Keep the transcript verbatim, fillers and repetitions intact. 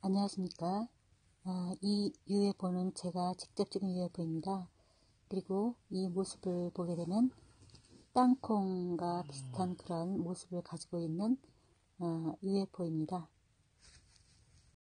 안녕하십니까. 아, 이 유에프오는 제가 직접 찍은 유에프오입니다. 그리고 이 모습을 보게 되면 땅콩과 비슷한 그런 모습을 가지고 있는 어, 유에프오입니다.